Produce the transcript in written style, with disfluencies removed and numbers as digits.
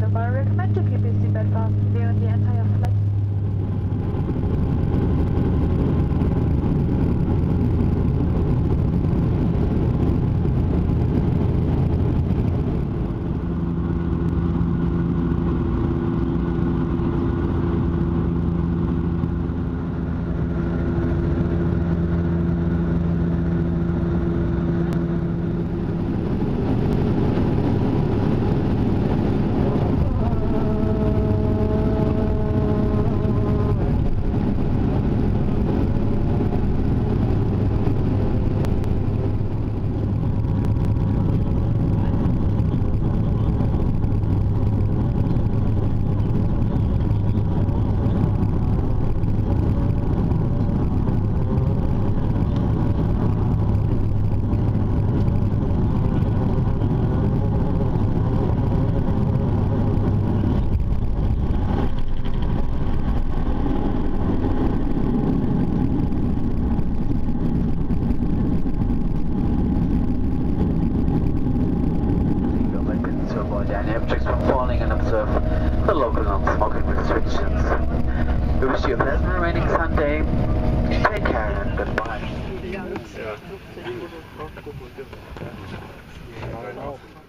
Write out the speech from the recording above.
weather, but I recommend to keep your seatbelt fastened during the entire flight. Any objects from falling and observe the local non-smoking restrictions. We wish you a pleasant remaining Sunday. Take care and goodbye.